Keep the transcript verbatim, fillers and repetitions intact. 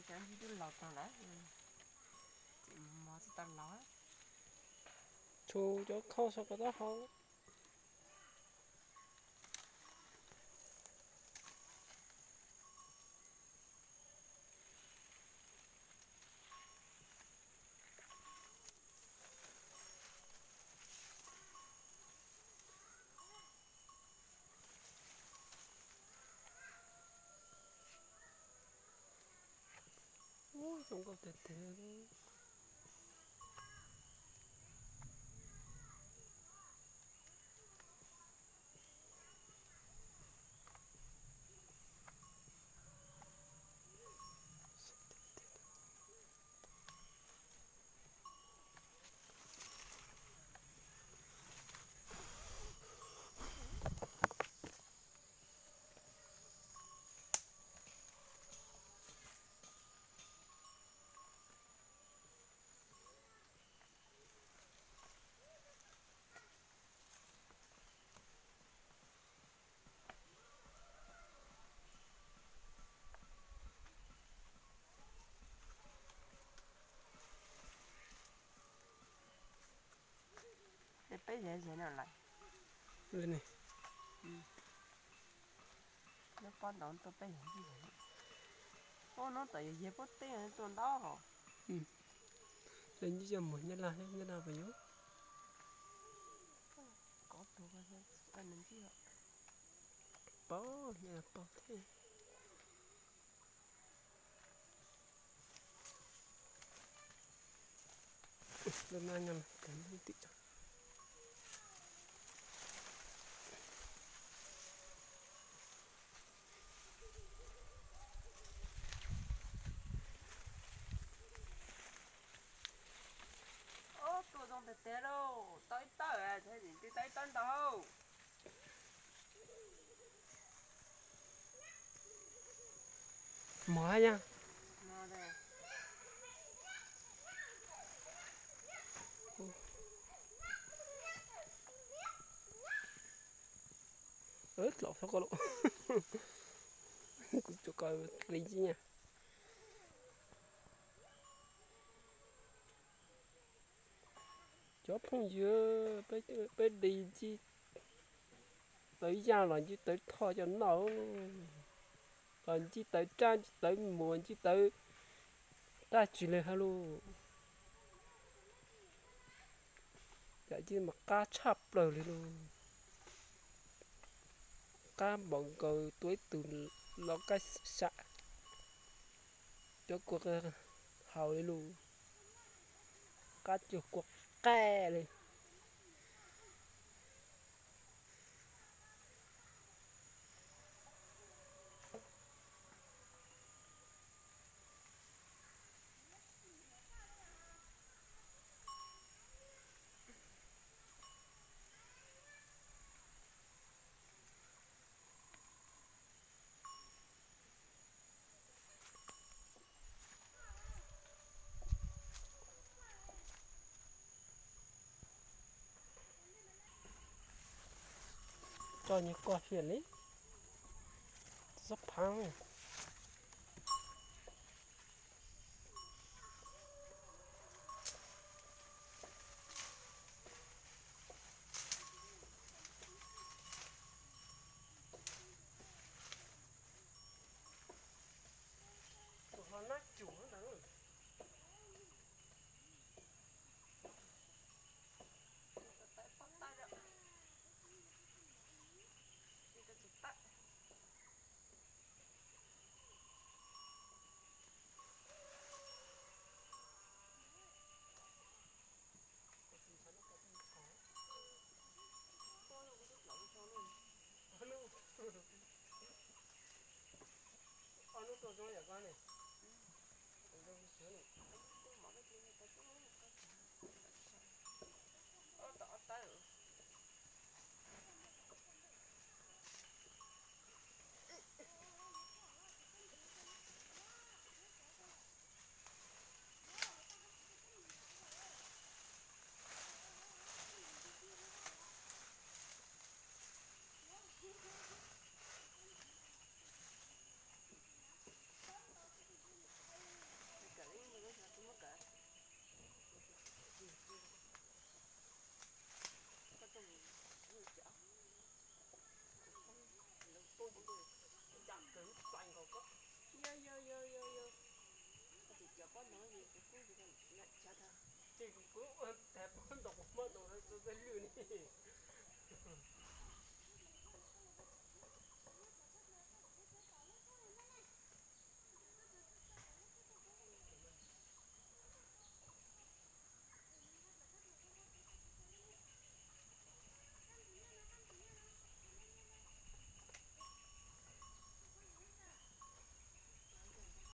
chẳng gì đứa lọt tao đấy mà tao nói chú cho khâu sao có đó không ôi không có thể thế để bây giờ giờ nào lại đây này nó con đón tôi bây giờ gì vậy ô nó tại vì bớt tiền cho đó hả đây như giờ muốn nhất là hết nhất là phải nhớ có tôi có thể ăn đến gì hả bó nhà bó thế lần này nhầm cái này tị cho ô tôi không thể té đâu tới tới à thế thì đi tới tới đâu mở nha nó đây ớt lọ sao có lọ cũng cho coi lý chứ nha chó không dưa bây bây đi chi tới ra là chứ tới thò cho nó còn chi tới trang chi tới muộn chi tới ta chỉ là hello dạ chứ mà cá chắp rồi luôn cá bọn cờ tuổi từ nó cái sạ cho cuộc hầu luôn cá cho cuộc ke này cho những con hiền ấy rất phăng họ nói chủ đó tại bắt tay đó đi tới chụp tay anh nó tôi cho nhà con này ô tỏ tay chỉ cũng đẹp hơn đọc một món đồ đó tôi thấy lười này